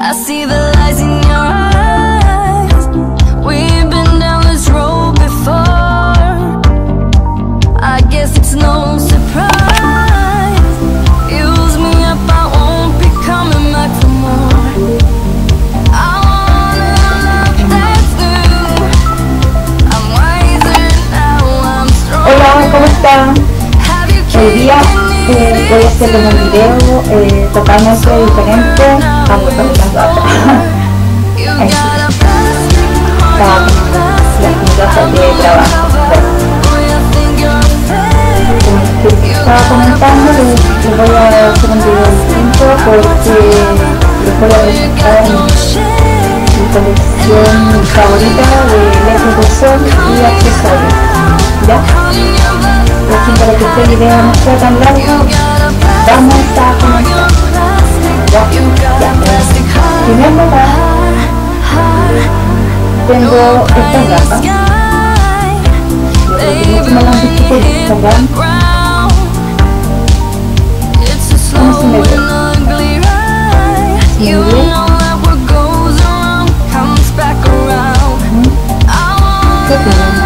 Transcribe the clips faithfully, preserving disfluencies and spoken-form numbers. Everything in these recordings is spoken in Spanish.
I see the lies in your eyes. We've been down this road before. I guess it's no surprise. Use me up, I won't be coming back for more. I want a love that's new. I'm wiser now, I'm stronger. Hola, ¿cómo están? Hoy día eh, voy a hacer un video eh, totalmente diferente a lo que me pasaba. Estaba con las cosas de trabajo. Como les estaba comentando, les, les voy a hacer un video distinto porque les voy a presentar mi, mi colección favorita de lentes de sol y accesorios. ¿Ya? Así para que este video no sea tan largo, vamos a comenzar. Ya, ya. En primer lugar, tengo estas gafas. Yo creo que muchos me las han visto por Instagram. ¿Cómo se me ve? ¿Se me ve? ¿Qué tienen?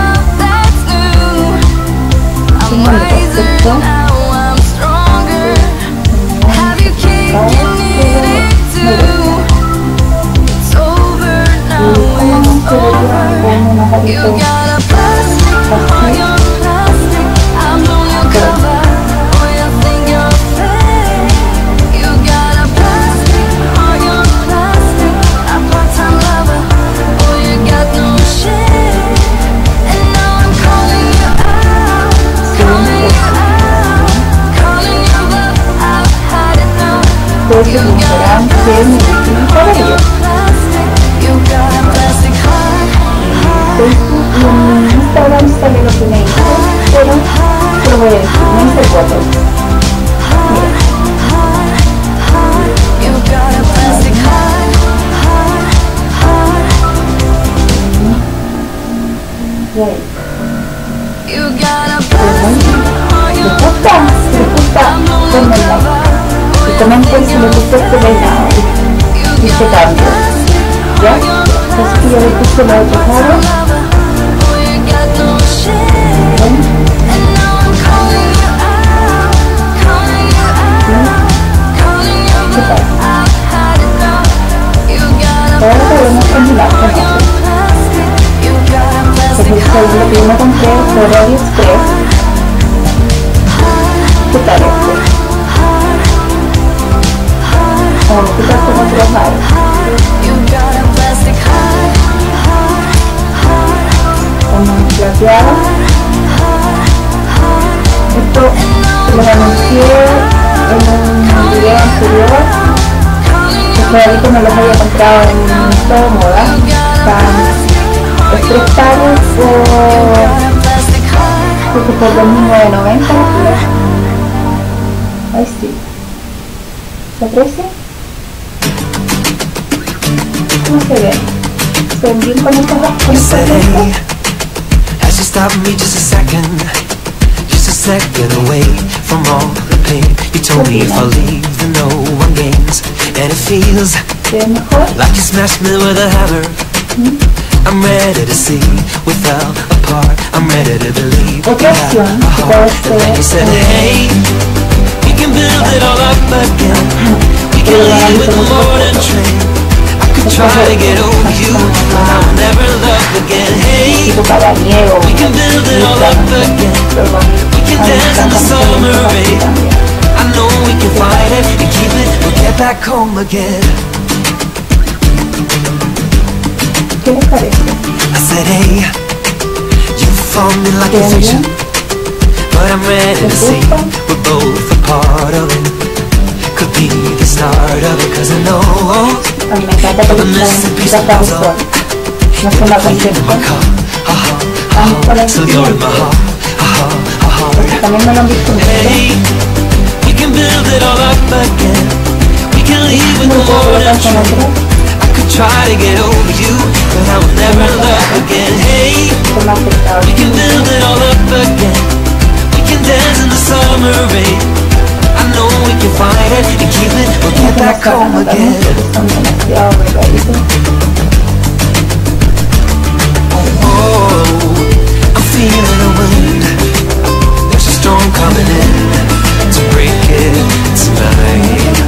Ustedes se preguntarán qué es mi destino favorito. Facebook y en Instagram sale lo que me hice, pero te lo voy a decir, me hice fotos. Mira. ¿Les gusta? Si les gusta, denme like. Y comenten si les gusta este peinado y este cambio, ¿ya? Así que yo le puse la otra cara. ¿Qué tal? Ahora podemos combinar con otro. Este es el segundo que yo me compré por AliExpress. ¿Qué tal este? Vamos a quitar como trabajar. Como plateado. Esto lo anuncié en un video anterior. Estos ahorita me los había comprado en Todo Moda. Están tres pares por, por dos mil novecientos noventa. Ahí sí. ¿Se aprecia? ¿Cómo se ve? ¿Se ven bien con estas gafas? Has you stopped me just a second, just a second away from all the pain. You told me if I leave then no one gains, and it feels like you smashed me with a hammer. I'm ready to see without a part. I'm ready to believe Otra opción que puede ser, you said, hey, we can build it all up again. We can leave with the morning train. Try to get over you, but I will never love again. Hey, we can build it all up again. We can dance in the summer rain. I know we can fight it and keep it, we'll get back home again. ¿Qué les parece? I said, hey, you found me like a fiction, but I'm ready to see we're both a part of it. Could be the start of it, cause I know a mí me encanta porque son gafas de sol. No se me aconseja. Vamos por el porque también me lo han visto mucho. Muy poco lo cansan otros. Try to get over you, but I will never love again. Hey, we can build it all up again. We can dance in the summer rain. I know we can fight it and keep it or get back home again. Son demasiado delgaditos. Oh, I'm feeling a wind. There's a storm coming in to break it tonight.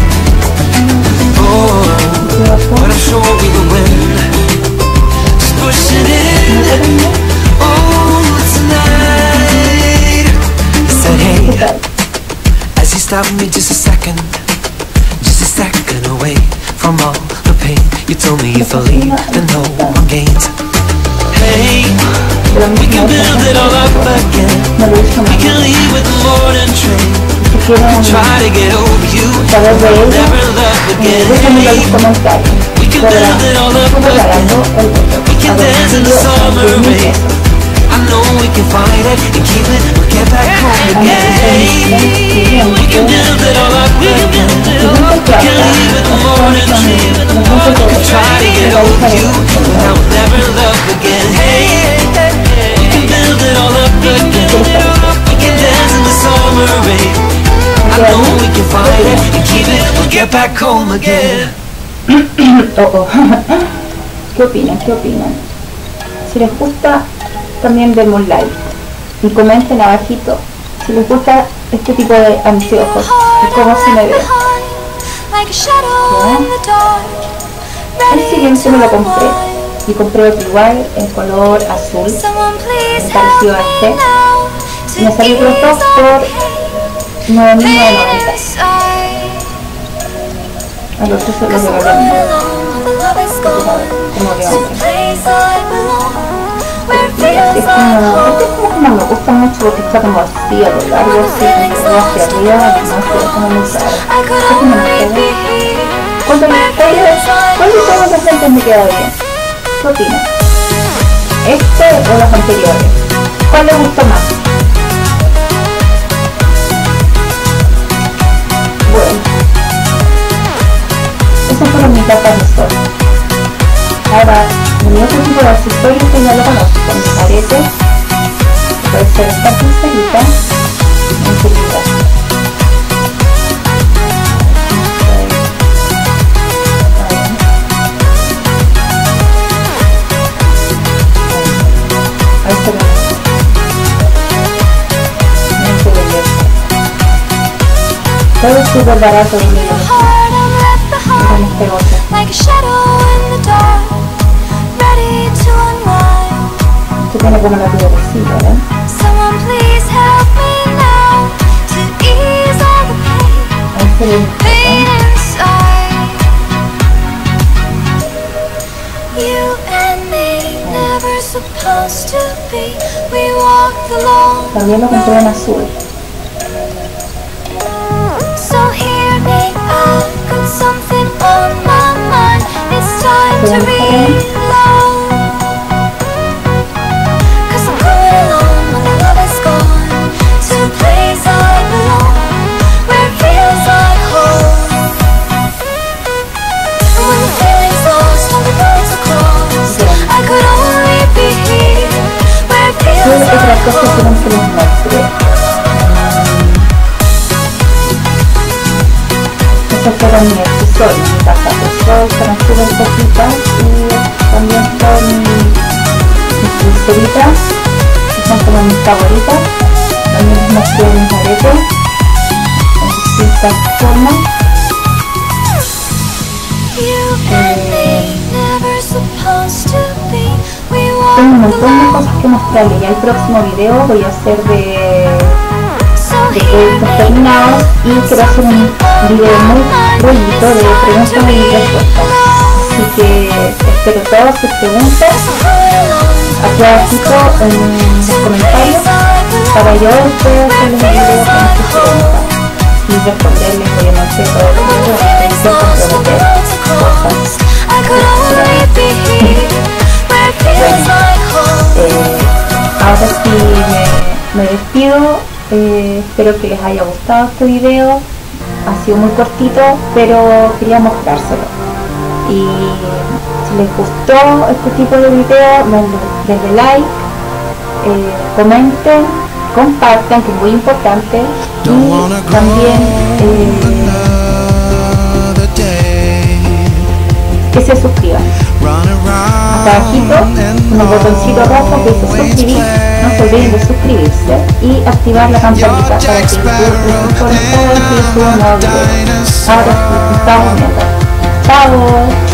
Oh, but I'm sure we will win. Just pushing in. Oh, tonight. He said, hey, as he stopped me just a second, just a second away from all the pain. You told me if I leave, then no one gains. Hey, we can build it all up again. We can leave with the morning train. Try to get over you, never love again. Hey, we can build it all up again. We can dance in the summer rain. I know we can fight it and keep it, we'll get back home again. Hey, we can build it all up again. We can leave with the morning train. We can try to get over you, but I will never love again. Hey, we can build it all up again. We can dance in the summer rain. I know we can fight it and keep it, we'll get back home again. Oh, oh. ¿Qué opinan? ¿Qué opinan? Si les gusta también de Moonlight y comenten abajito si les gusta este tipo de anteojos y cómo se me ve. El siguiente me lo compré y compré otro igual en color azul, me pareció a este y me salió los dos por nueve mil novecientos noventa. Al otro se lo regalé como de hombre. Este es como, este es como que no me gusta mucho porque está como así a lo largo, así como hacia arriba, además se ve como muy raro. ¿Qué opinan ustedes? ¿Cuál de todos los lentes me queda bien? ¿Qué opinan? ¿Este o los anteriores? ¿Cuál les gustó más? Bueno, esos fueron mis gafas de sol. Ahora, mi otro tipo de accesorios que ya lo conozco, mis aretes, puede ser esta pulserita, muy segura. Ahí se ve. Muy segura. Todo es súper barato y miren este otro. Que tiene como la piedrecita, ¿eh? Ahí se ve, ¿eh? También lo compré en azul. ¿Se ven bien? Otra cosa que no se les muestre. Estos fueron mis accesorios, mis gafas de sol, fueron súper poquitas y también son mis pulseritas, que son como mis favoritas. También les mostré mis aretes en distintas formas. Eh, Tengo un montón de cosas que mostrarles. Ya el próximo video voy a hacer de, de productos terminados y quiero hacer un video muy bonito de preguntas y respuestas. Así que espero todas sus preguntas aquí abajito en los comentarios para yo después hacerles un video con sus preguntas y responderles obviamente todo lo que yo tengo que comprometer cosas. Bueno, eh, ahora sí me, me despido, eh, espero que les haya gustado este video, ha sido muy cortito pero quería mostrárselo y si les gustó este tipo de video denle like, eh, comenten compartan, que es muy importante, y también eh, que se suscriban. Hasta abajito un botoncito rojo que dice suscribir, no se olviden de suscribirse y activar la campanita para que YouTube les informe cada vez que yo suba un nuevo video. Ahora estamos viendo. ¡Chao!